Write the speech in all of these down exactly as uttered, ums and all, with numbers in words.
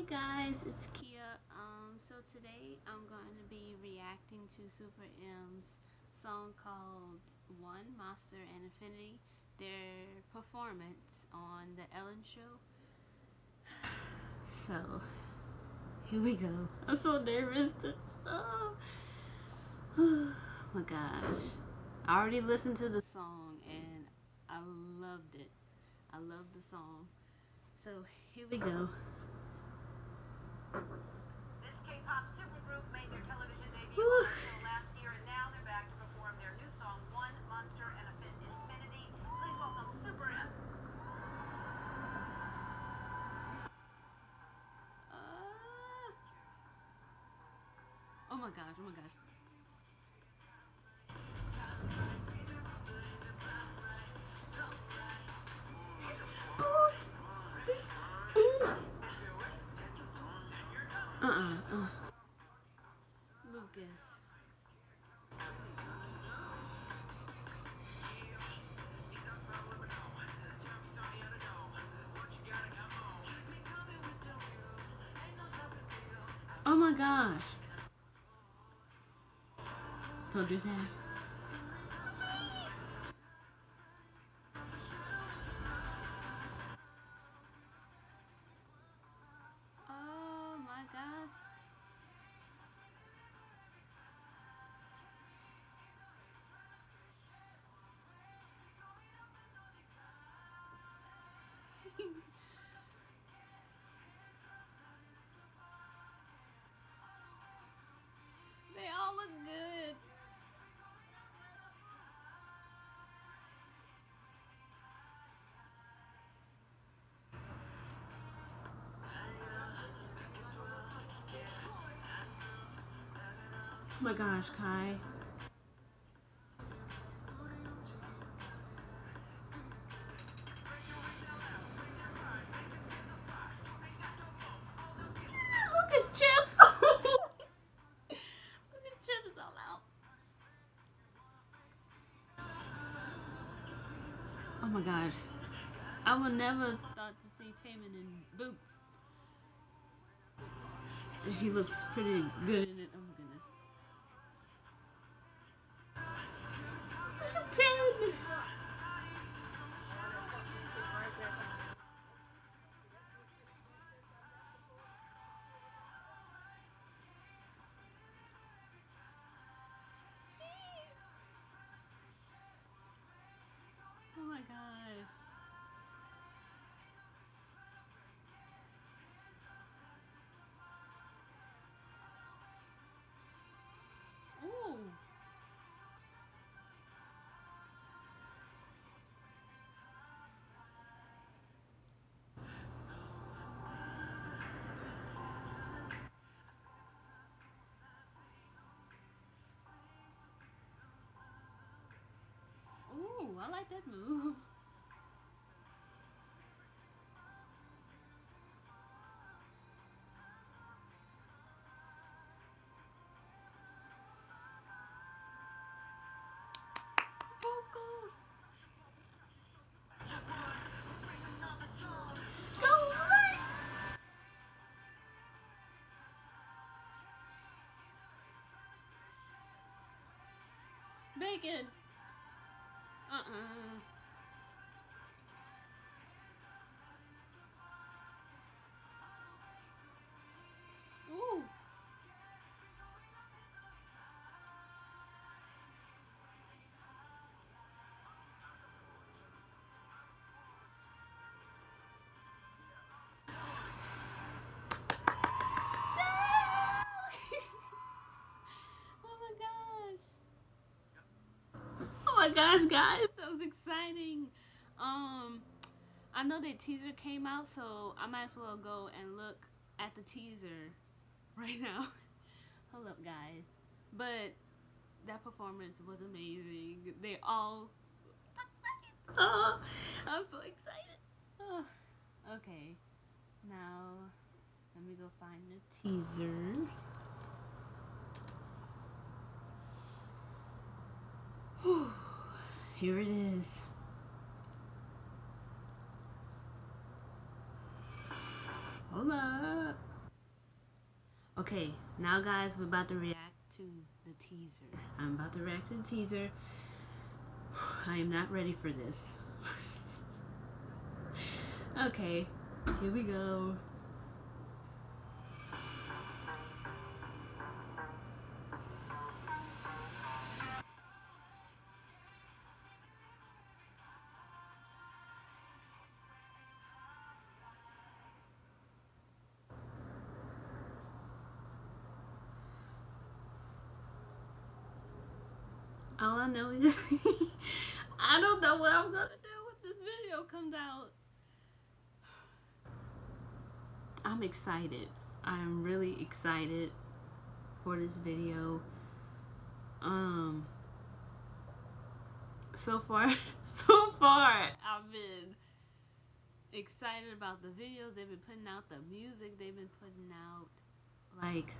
Hey guys, it's Kia. Um, so today I'm going to be reacting to Super M's song called One Monster and Infinity, their performance on The Ellen Show. So, here we go. I'm so nervous. To, oh. oh my gosh. I already listened to the song and I loved it. I love the song. So, here we go. This K-pop supergroup made their television debut on the show last year, and now they're back to perform their new song, One Monster and Infinity. Please welcome Super M. Uh, oh my gosh, oh my gosh. Uh-uh. Uh. Lucas. Oh my gosh. Don't do that. Oh my god. They all look good. Oh my gosh, Kai. Look at chest. Look at chest is all out. Oh my gosh. I would never thought to see Taemin in boots. He looks pretty good in it. Oh my goodness. Look at Taemin. Oh my gosh. Ooh. Ooh, I like that move. Vocals. Go right. Bacon. Uh-uh. Ooh. Oh my gosh. Oh my gosh, guys, that was exciting. Um, I know that teaser came out, so I might as well go and look at the teaser right now. Hold up, guys. But that performance was amazing. They all. Oh, I'm so excited. Oh, okay, now let me go find the teaser. Whew. Here it is. Hold up. Okay, now guys, we're about to react to the teaser. I'm about to react to the teaser. I am not ready for this. Okay, here we go. All I know is I don't know what I'm gonna do when this video comes out. I'm excited. I'm really excited for this video. Um, so far, so far, I've been excited about the videos they've been putting out, the music they've been putting out. Like,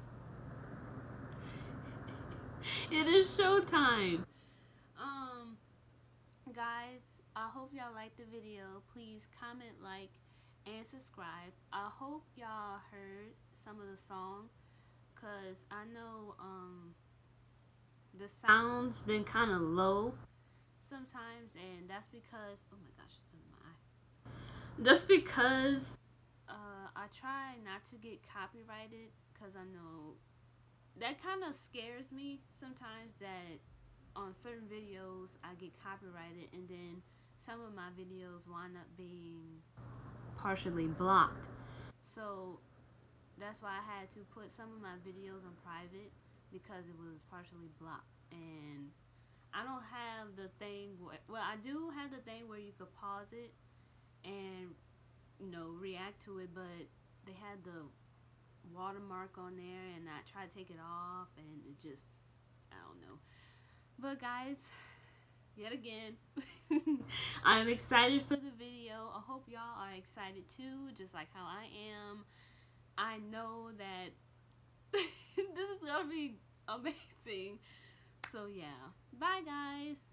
it is showtime. Um, guys, I hope y'all liked the video. Please comment, like, and subscribe. I hope y'all heard some of the song, cause I know um the sound's been kind of low sometimes, and that's because, oh my gosh, it's in my eye. That's because uh I try not to get copyrighted, cause I know that kind of scares me sometimes, that on certain videos I get copyrighted and then some of my videos wind up being partially blocked. So that's why I had to put some of my videos on private, because it was partially blocked. And I don't have the thing where, well, I do have the thing where you could pause it and, you know, react to it, but they had the watermark on there and I tried to take it off and it just, I don't know. But guys, yet again, I'm excited for the video. I hope y'all are excited too, just like how I am. I know that this is gonna be amazing. So yeah, bye guys.